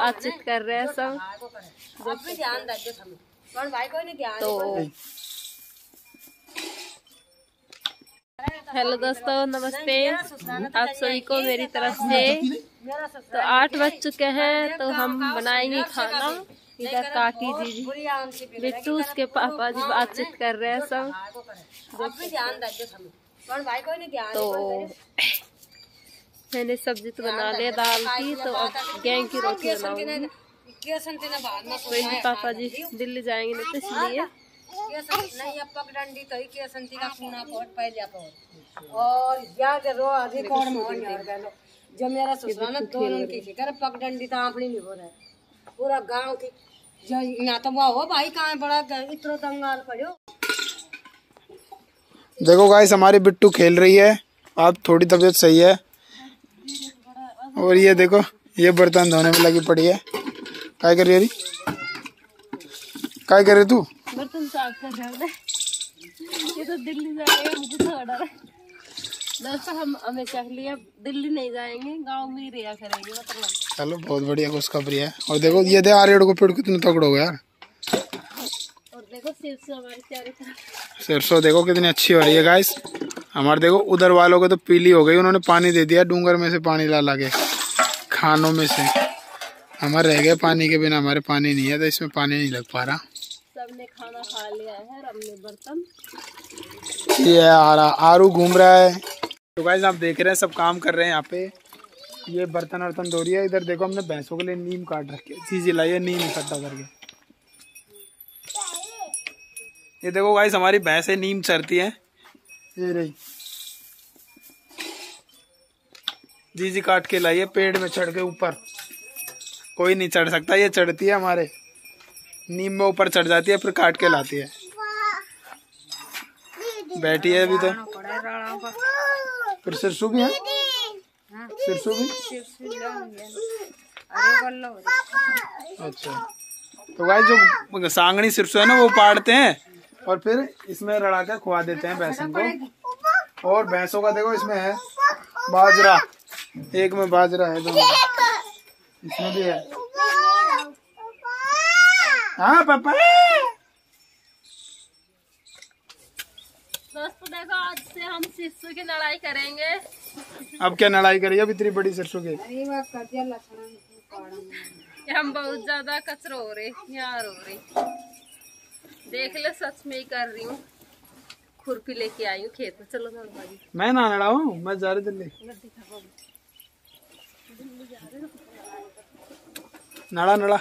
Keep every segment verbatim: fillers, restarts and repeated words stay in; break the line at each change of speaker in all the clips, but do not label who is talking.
बातचीत कर रहे हैं सब। तो हेलो दोस्तों, नमस्ते आप सभी को मेरी तरफ से। तो आठ बज चुके हैं तो हम बनाएंगे खाना। इधर काकी जी बिट्टू उसके पापा जी बातचीत कर रहे हैं सब। तो मैंने सब्जी तो बना लिया दाल की, तो अब गेहूं की रोटी बनाऊंगी। तो इनके पापा जी दिल्ली जाएंगे ना, तो इसलिए
और जो मेरा ससुराल दोनों की फिकर पगडंडी तो आपनी नहीं हो रहा है पूरा गांव की जो यहाँ तो वो हो भाई कहाँ बड़ा इतना दंगाल पड़ो।
देखो गाइस, हमारी बिट्टू खेल रही है, अब थोड़ी तबीयत सही है। और ये देखो, ये बर्तन धोने में लगी पड़ी है। क्या कर रही है? क्या कर रही तू?
बर्तन साफ कर रहा है। ये तो दिल्ली जाएगा, मुझे तो डर है। दोस्तों हम हमेशा के लिए दिल्ली नहीं जाएंगे, गांव में ही रहा करेंगे मतलब।
चलो बहुत बढ़िया खुशखबरी है। और देखो ये दे आर्यड़ को पेड़ कितने तगड़ हो गया यार।
और देखो सरसों हमारी चारों तरफ,
सरसों देखो कितनी अच्छी हो रही है गाइस। हमारे देखो उधर वालों को तो पीली हो गई, उन्होंने पानी दे दिया डूंगर में से पानी ला ला के खानों में से। हमारे रह गए पानी के बिना, हमारे पानी नहीं है तो इसमें पानी नहीं लग पा रहा।
सबने खाना खा लिया है, हमने बर्तन।
ये आरा आरू घूम रहा है। तो गाइस आप देख रहे हैं सब काम कर रहे हैं यहाँ पे। ये बर्तन वर्तन धो रही है। इधर देखो हमने भैंसों के लिए नीम काट रखे, चीजें लाई है नीम इकट्ठा करके। ये देखो गाइस हमारी भैंसें नीम चरती है। ये रही जी जी काट के लाई है, पेड़ में चढ़ के ऊपर। कोई नहीं चढ़ सकता, ये चढ़ती है हमारे नीम में ऊपर चढ़ जाती है, फिर काट के लाती है। बैठी है अभी तो। फिर सिरसू भी है, सिरसू भी। अच्छा, तो गाइस जो सांगनी सिरसू है ना, वो पाड़ते हैं और फिर इसमें रड़ा के खुआ देते हैं भैंसों को। और भैंसों का देखो इसमें है बाजरा, एक में बाजरा है, दोनों इसमें भी है। हाँ पापा।
दोस्तों देखो, आज से हम सिरसों की लड़ाई करेंगे।
अब क्या लड़ाई करिए? अब इतनी बड़ी सरसों की
हम बहुत ज्यादा कचरा हो रहे यार, हो रही देख ले, सच में ही कर रही हूँ। खुरपी लेके आई हूँ खेत में। चलो भाजी, मैं
ना लड़ा हूँ, मैं जा रही दिल्ली। नड़ा नड़ा।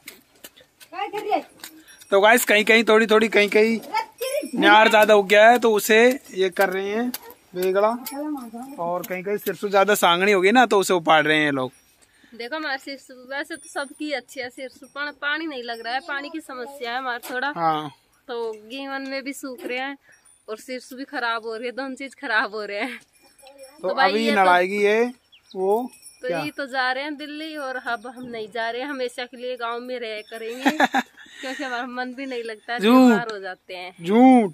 तो गाइस कहीं कहीं थोड़ी थोड़ी कहीं कहीं न्यार ज्यादा हो गया है, तो उसे ये कर रहे हैं बेगड़ा। और कहीं कहीं सिरसू ज्यादा सांगनी होगी ना, तो उसे उपाड़ रहे हैं लोग।
देखो हमारे सिरसू वैसे तो सबकी अच्छी है सिरसू, पानी नहीं लग रहा है, पानी की समस्या है हमारे थोड़ा। हाँ। तो गेहूं में भी सूख रहे हैं और सिरसू भी खराब हो रही है, दोनों चीज खराब हो रहे हैं।
तो, तो अभी ये नड़ाएगी ये वो
तो क्या? ये तो जा रहे हैं दिल्ली, और अब हम नहीं जा रहे हैं, हमेशा के लिए गांव में रह करेंगे। क्योंकि हमारा मन भी नहीं लगता है, बीमार हो जाते हैं। झूठ।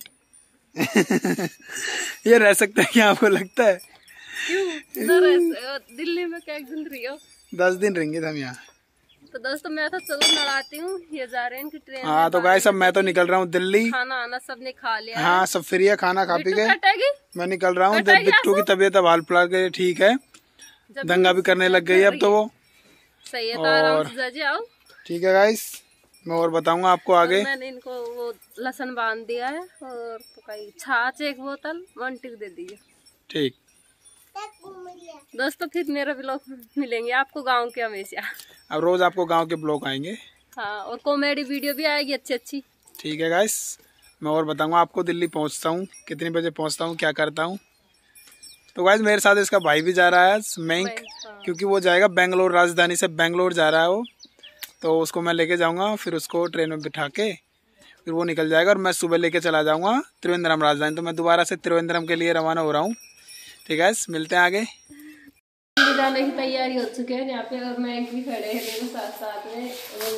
ये रह सकता है क्या आपको लगता है?
क्यों? दिल्ली में क्या दिन रही हो?
दस दिन रहेंगे हम यहाँ।
तो दोस्तों मैं तो चलो नड़ाती हूँ, ये जा रहे हैं इनकी ट्रेन।
हाँ तो गाइस सब मैं तो निकल रहा हूँ दिल्ली।
खाना आना सबने खा लिया।
हाँ सब फ्री है, खाना खा पी गए। मैं निकल रहा हूँ। बिट्टू की तबीयत अब हाल फिलहाल के ठीक है, दंगा भी करने लग गई अब तो वो।
सही है, तो आराम से जाइए, आओ।
ठीक है गाइस, मैं और बताऊंगा आपको आगे।
मैंने इनको वो लहसुन बांध दिया है, और तो कहीं छाछ एक बोतल वन टिक दे दीजिए।
ठीक
दोस्तों, फिर मेरा ब्लॉग मिलेंगे आपको गांव के हमेशा।
अब रोज आपको गांव के ब्लॉग आएंगे।
हाँ, और कॉमेडी वीडियो भी आएगी अच्छी अच्छी।
ठीक है गाइस, मैं और बताऊंगा आपको। दिल्ली पहुंचता हूँ, कितने बजे पहुंचता हूँ, क्या करता हूँ। तो गाइस मेरे साथ इसका भाई भी जा रहा है मैंक, हाँ। क्योंकि वो जाएगा बेंगलोर, राजधानी से बेंगलोर जा रहा है वो। तो उसको मैं लेके जाऊंगा, फिर उसको ट्रेन में बिठा के फिर वो निकल जाएगा, और मैं सुबह लेके चला जाऊंगा त्रिवेंद्रम राजधानी। तो मैं दोबारा से त्रिवेंद्रम के लिए रवाना हो रहा हूँ। ठीक है, मिलते हैं आगे।
जाने की तैयारी हो चुकी है यहाँ पे, और मैंक भी खड़े हैं मेरे साथ साथ में।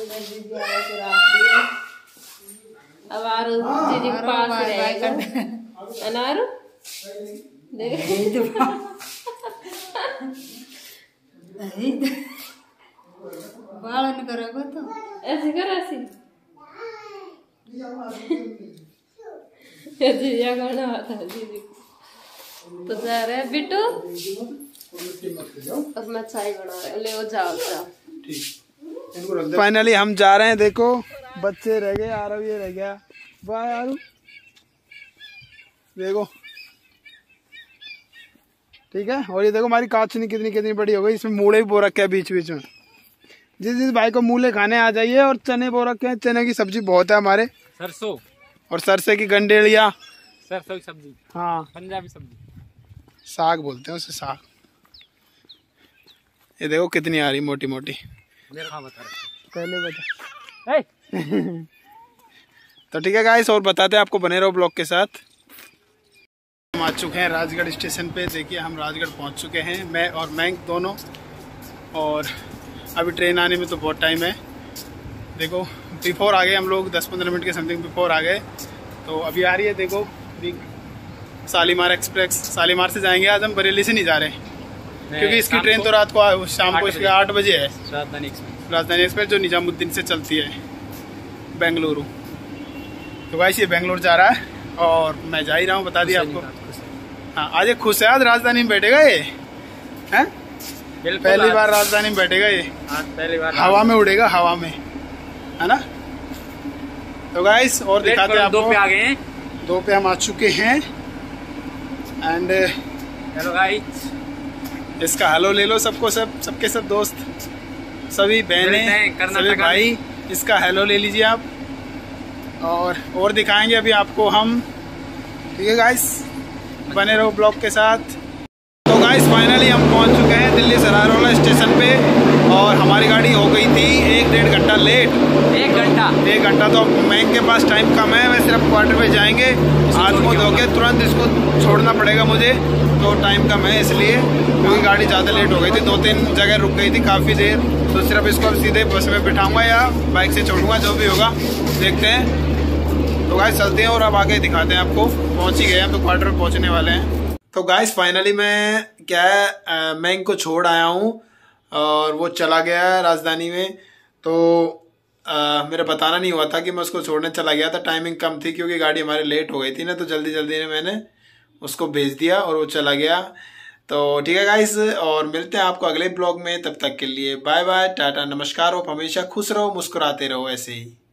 अब आरू जी के पास रहेगा। अनारू देख
बालन करोगे तो
ऐसे कर ऐसे जीजा गाना आता है दीदी तो जा रहे हैं बिट्टू और मैं चाय बना रहे ले वो जाओ जाओ।
फाइनली हम जा रहे हैं। देखो बच्चे रह गए, आरव ये रह गया। बाय आरव। देखो ठीक है। और ये देखो हमारी काचनी कितनी कितनी बड़ी हो गई। इसमें मूले भी बो रखे हैं बीच बीच में। जिस जिस भाई को मूले खाने आ जाइए। और चने बो रखे हैं। चने की सब्जी बहुत है हमारे।
सरसों
और सरसे की गंडेलिया।
सरसों की सब्जी,
हाँ
पंजाबी सब्जी, साग
बोलते हैं उसे, साग। ये देखो कितनी आ रही मोटी मोटी।
मेरा बता
पहले बता। तो ठीक है गाइस, और बताते हैं आपको, बने रहो ब्लॉग के साथ। हम आ चुके हैं राजगढ़ स्टेशन पे। देखिए हम राजगढ़ पहुंच चुके हैं, मैं और मैंक दोनों। और अभी ट्रेन आने में तो बहुत टाइम है। देखो बिफोर आ गए हम लोग, दस पंद्रह मिनट के समथिंग बिफोर आ गए। तो अभी आ रही है देखो शालीमार एक्सप्रेस। शालीमार से जाएंगे आज हम, बरेली से नहीं जा रहे क्योंकि इसकी ट्रेन तो रात को शाम को इसके आठ बजे है।
राजधानी एक्सप्रेस,
राजधानी एक्सप्रेस जो निजामुद्दीन से चलती है बेंगलुरु। तो भाई ये बेंगलुरु जा रहा है और मैं जा ही रहा हूँ, बता दिया आपको। हाँ आज खुश है, आज राजधानी में बैठेगा ये है। पहली बार राजधानी में बैठेगा ये,
पहली बार
हवा में उड़ेगा, हवा में, है ना। तो गाइस और दिखाते हैं आपको।
दो पे आ गए हैं,
दो पे हम आ चुके हैं। एंड
हेलो गाइस,
इसका हेलो ले लो सबको, सब सबके सब दोस्त, सभी बहनें, सभी भाई, इसका हेलो ले लीजिए आप। और और दिखाएंगे अभी आपको हम। ठीक है गाइस, बने रहो ब्लॉग के साथ। तो गाइस फाइनली हम पहुंच चुके हैं दिल्ली सरायरोला स्टेशन पे। और हमारी गाड़ी हो गई थी एक डेढ़ घंटा लेट।
एक घंटा
एक घंटा तो बैंक के पास टाइम कम है। वैसे सिर्फ क्वार्टर पे जाएंगे, हाथ को धो के तुरंत इसको छोड़ना पड़ेगा मुझे, तो टाइम कम है इसलिए, क्योंकि गाड़ी ज़्यादा लेट हो गई थी। दो तीन जगह रुक गई थी काफ़ी देर। तो सिर्फ इसको अब सीधे बस में बिठाऊंगा या बाइक से छोड़ूंगा, जो भी होगा देखते हैं। तो गाइस चलते हैं और अब आगे दिखाते हैं आपको। पहुँच ही गए हैं, तो क्वार्टर पे पहुँचने वाले हैं। तो गाइस फाइनली मैं क्या है मैं इनको छोड़ आया हूँ और वो चला गया है राजधानी में। तो आ, मेरा बताना नहीं हुआ था कि मैं उसको छोड़ने चला गया था। टाइमिंग कम थी क्योंकि गाड़ी हमारी लेट हो गई थी ना, तो जल्दी जल्दी में मैंने उसको भेज दिया और वो चला गया। तो ठीक है गाइस, और मिलते हैं आपको अगले ब्लॉग में। तब तक के लिए बाय बाय, टाटा, नमस्कार। और हमेशा खुश रहो, मुस्कुराते रहो ऐसे ही।